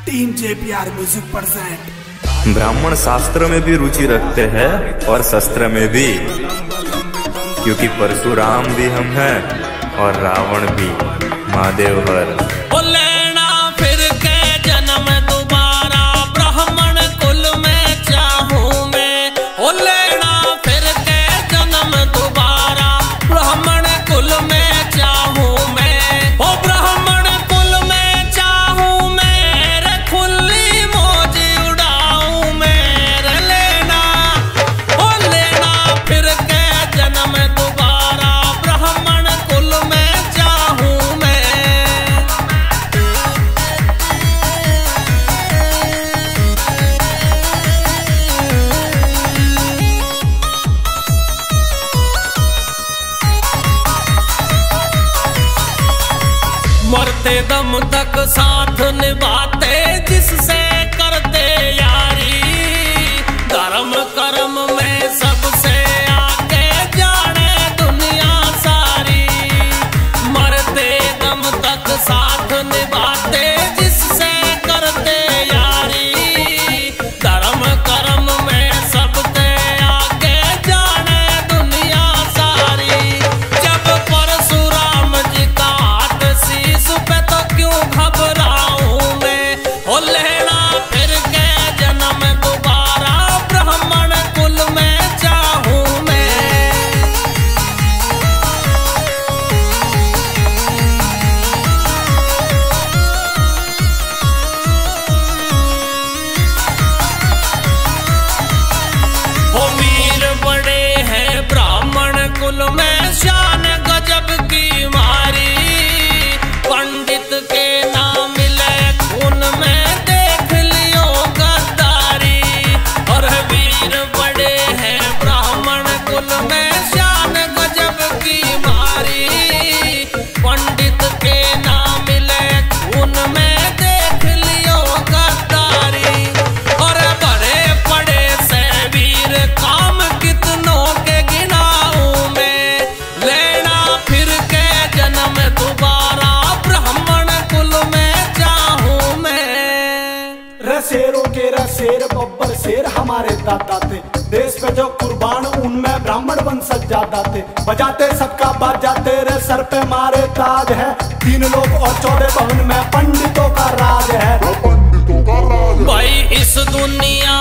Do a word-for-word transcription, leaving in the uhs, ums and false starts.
Team JPR music present. ब्राह्मण शास्त्र में भी रुचि रखते हैं और शस्त्र में भी, क्योंकि परशुराम भी हम हैं और रावण भी। महादेव हर मरते दम तक साथ निभाते जिससे करते यारी, धर्म कर्म में सबसे आगे जाने दुनिया सारी। मरते दम तक साथ निभाते जिससे करते यारी, धर्म कर्म में सबसे आगे जाने दुनिया सारी। जब परशुराम जी का हाथ शीश पे तो क्यों घबराऊं मैं, हो लेना फिर के जन्म दोबारा ब्राह्मण कुल में चाहूं मैं। हो वीर बड़े हैं ब्राह्मण कुल में, शान गजब की मारी। पंडित के नाम मिले खून में देख लियो गद्दारी, और वीर बड़े हैं ब्राह्मण कुल में, शान गजब की मारी। पंडित के नाम मिले खून में देख लियो गद्दारी, और बड़े बड़े से वीर काम कितनों के गिनाऊं मैं। लेना फिर के जन्म दोबारा शेरों के शेर बब्बर शेर हमारे दादा थे, देश पे जो कुर्बान उनमें ब्राह्मण वंशज ज्यादा थे। बजाते सबका बाजा तेरे सर पे मारे ताज है, तीन लोग और चौदह भवन में पंडितों का राज है। भाई इस दुनिया